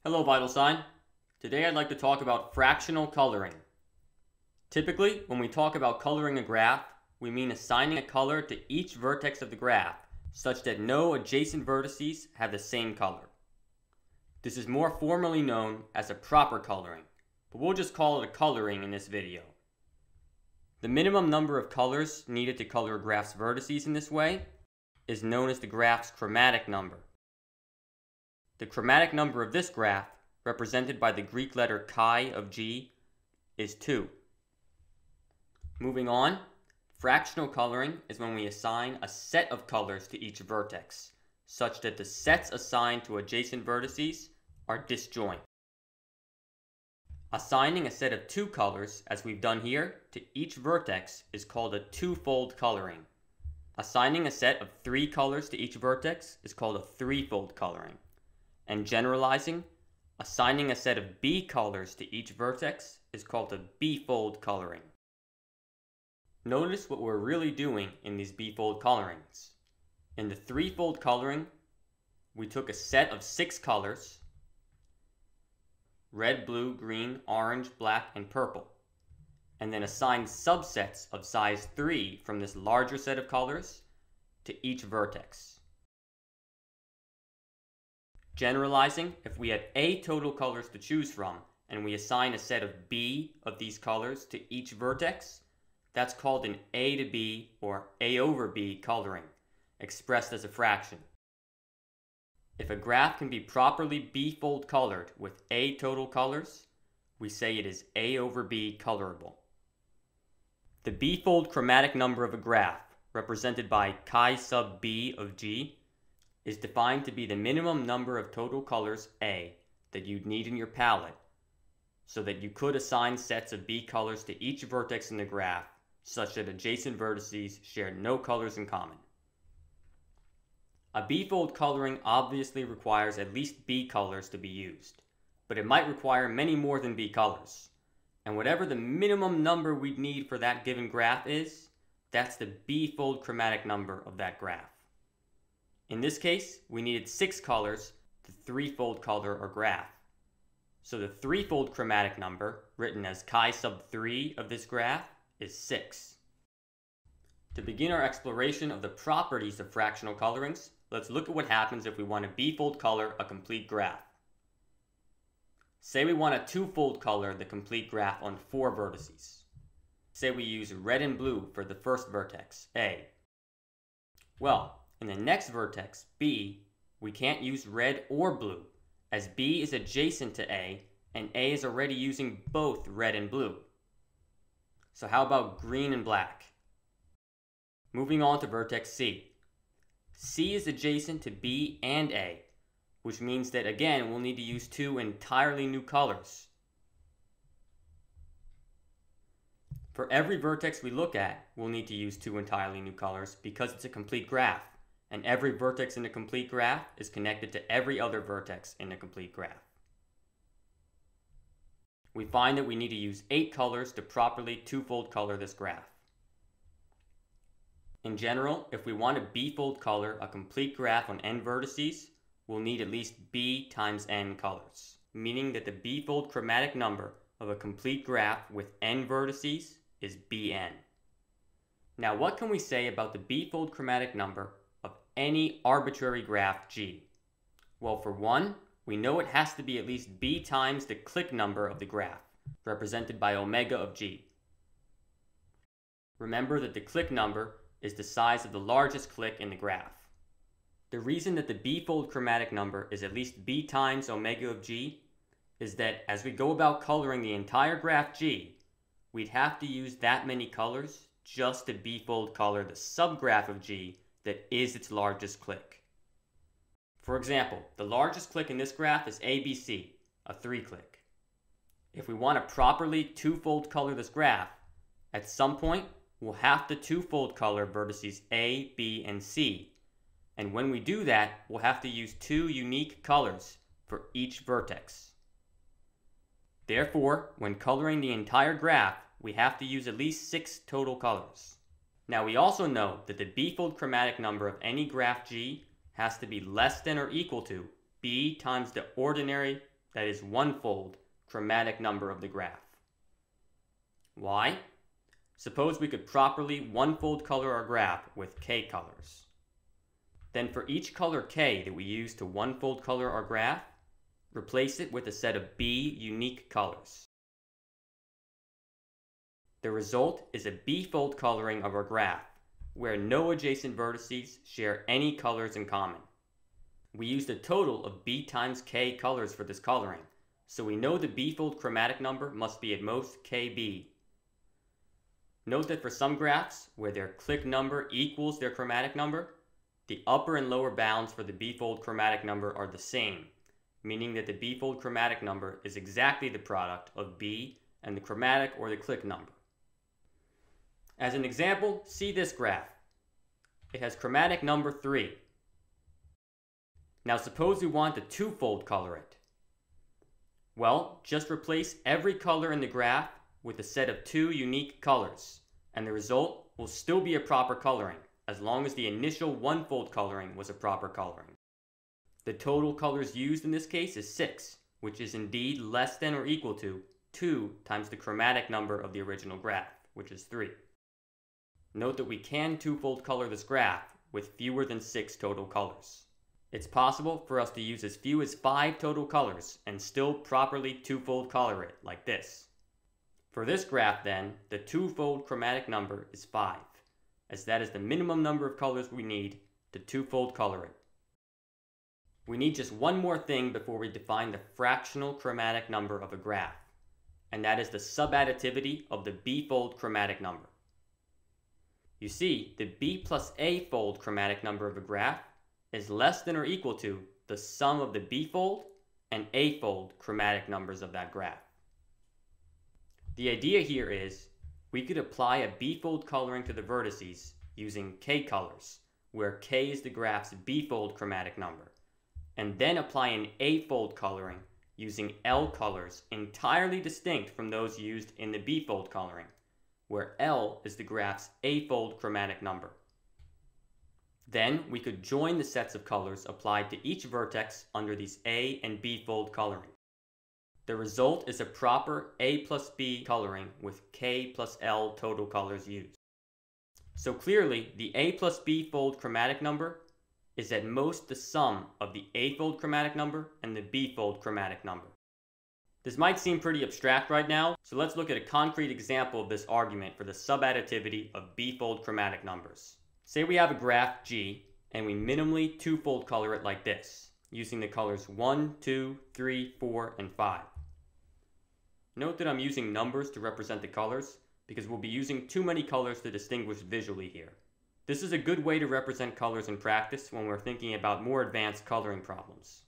Hello, Vital Sign. Today I'd like to talk about fractional coloring. Typically, when we talk about coloring a graph, we mean assigning a color to each vertex of the graph such that no adjacent vertices have the same color. This is more formally known as a proper coloring, but we'll just call it a coloring in this video. The minimum number of colors needed to color a graph's vertices in this way is known as the graph's chromatic number. The chromatic number of this graph, represented by the Greek letter chi of G, is 2. Moving on, fractional coloring is when we assign a set of colors to each vertex, such that the sets assigned to adjacent vertices are disjoint. Assigning a set of 2 colors, as we've done here, to each vertex is called a twofold coloring. Assigning a set of 3 colors to each vertex is called a threefold coloring. And generalizing, assigning a set of B colors to each vertex is called a B-fold coloring. Notice what we're really doing in these B-fold colorings. In the threefold coloring, we took a set of 6 colors, red, blue, green, orange, black, and purple, and then assigned subsets of size 3 from this larger set of colors to each vertex. Generalizing, if we had A total colors to choose from, and we assign a set of B of these colors to each vertex, that's called an A to B or A over B coloring, expressed as a fraction. If a graph can be properly B-fold colored with A total colors, we say it is A over B colorable. The B-fold chromatic number of a graph, represented by chi sub B of G, is defined to be the minimum number of total colors A that you'd need in your palette so that you could assign sets of B colors to each vertex in the graph such that adjacent vertices share no colors in common. A B-fold coloring obviously requires at least B colors to be used, but it might require many more than B colors. And whatever the minimum number we'd need for that given graph is, that's the B-fold chromatic number of that graph. In this case, we needed 6 colors to threefold color our graph. So the threefold chromatic number, written as chi sub 3 of this graph, is 6. To begin our exploration of the properties of fractional colorings, let's look at what happens if we want to B-fold color a complete graph. Say we want to 2-fold color the complete graph on 4 vertices. Say we use red and blue for the first vertex, A. Well, in the next vertex, B, we can't use red or blue, as B is adjacent to A, and A is already using both red and blue. So how about green and black? Moving on to vertex C. C is adjacent to B and A, which means that again we'll need to use 2 entirely new colors. For every vertex we look at, we'll need to use 2 entirely new colors because it's a complete graph. And every vertex in a complete graph is connected to every other vertex in a complete graph. We find that we need to use 8 colors to properly 2-fold color this graph. In general, if we want to B-fold color a complete graph on n vertices, we'll need at least B times n colors, meaning that the B-fold chromatic number of a complete graph with n vertices is Bn. Now what can we say about the B-fold chromatic number of any arbitrary graph G? Well, for one, we know it has to be at least B times the clique number of the graph, represented by omega of G. Remember that the clique number is the size of the largest clique in the graph. The reason that the B-fold chromatic number is at least B times omega of G is that as we go about coloring the entire graph G, we'd have to use that many colors just to B-fold color the subgraph of G that is its largest clique. For example, the largest clique in this graph is ABC, a 3-clique. If we want to properly 2-fold color this graph, at some point we'll have to 2-fold color vertices A, B, and C. And when we do that, we'll have to use 2 unique colors for each vertex. Therefore, when coloring the entire graph, we have to use at least 6 total colors. Now we also know that the B-fold chromatic number of any graph G has to be less than or equal to B times the ordinary that is one-fold, chromatic number of the graph. Why? Suppose we could properly one-fold color our graph with k colors. Then for each color k that we use to one-fold color our graph, replace it with a set of b unique colors. The result is a b-fold coloring of our graph, where no adjacent vertices share any colors in common. We used a total of b times k colors for this coloring, so we know the b-fold chromatic number must be at most kb. Note that for some graphs, where their clique number equals their chromatic number, the upper and lower bounds for the b-fold chromatic number are the same, meaning that the b-fold chromatic number is exactly the product of b and the chromatic or the clique number. As an example, see this graph. It has chromatic number 3. Now suppose we want to two-fold color it. Well, just replace every color in the graph with a set of 2 unique colors, and the result will still be a proper coloring, as long as the initial one-fold coloring was a proper coloring. The total colors used in this case is 6, which is indeed less than or equal to 2 times the chromatic number of the original graph, which is 3. Note that we can two-fold color this graph with fewer than 6 total colors. It's possible for us to use as few as 5 total colors and still properly two-fold color it, like this. For this graph then, the two-fold chromatic number is 5, as that is the minimum number of colors we need to two-fold color it. We need just one more thing before we define the fractional chromatic number of a graph, and that is the subadditivity of the b-fold chromatic number. You see, the b plus a-fold chromatic number of a graph is less than or equal to the sum of the b-fold and a-fold chromatic numbers of that graph. The idea here is we could apply a b-fold coloring to the vertices using k colors, where k is the graph's b-fold chromatic number, and then apply an a-fold coloring using L colors entirely distinct from those used in the b-fold coloring, where L is the graph's a-fold chromatic number. Then we could join the sets of colors applied to each vertex under these A and B-fold coloring. The result is a proper A plus B coloring with K plus L total colors used. So clearly, the A plus B fold chromatic number is at most the sum of the A fold chromatic number and the B fold chromatic number. This might seem pretty abstract right now, so let's look at a concrete example of this argument for the subadditivity of B-fold chromatic numbers. Say we have a graph G, and we minimally two-fold color it like this, using the colors 1, 2, 3, 4, and 5. Note that I'm using numbers to represent the colors, because we'll be using too many colors to distinguish visually here. This is a good way to represent colors in practice when we're thinking about more advanced coloring problems.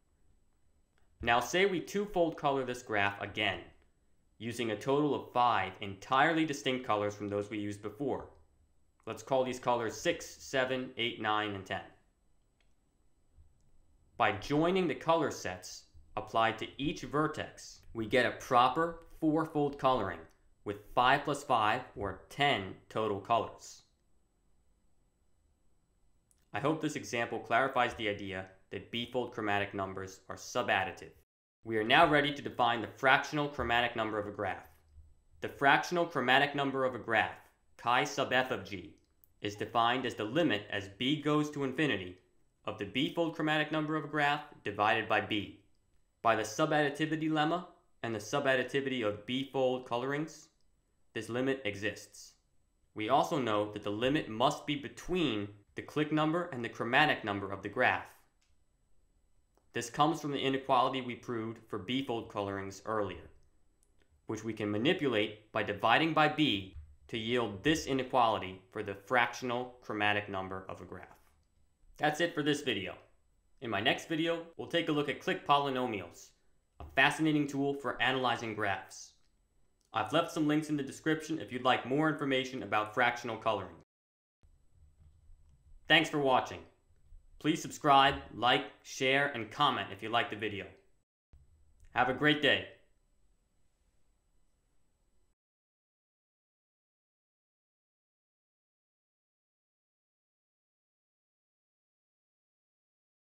Now say we two-fold color this graph again, using a total of 5 entirely distinct colors from those we used before. Let's call these colors 6, 7, 8, 9, and 10. By joining the color sets applied to each vertex, we get a proper 4-fold coloring with 5 plus 5, or 10, total colors. I hope this example clarifies the idea that B-fold chromatic numbers are subadditive. We are now ready to define the fractional chromatic number of a graph. The fractional chromatic number of a graph, chi sub f of g, is defined as the limit as b goes to infinity of the b-fold chromatic number of a graph divided by b. By the subadditivity lemma and the subadditivity of b-fold colorings, this limit exists. We also know that the limit must be between the clique number and the chromatic number of the graph. This comes from the inequality we proved for b-fold colorings earlier, which we can manipulate by dividing by b to yield this inequality for the fractional chromatic number of a graph. That's it for this video. In my next video, we'll take a look at clique polynomials, a fascinating tool for analyzing graphs. I've left some links in the description if you'd like more information about fractional coloring. Thanks for watching. Please subscribe, like, share, and comment if you liked the video. Have a great day.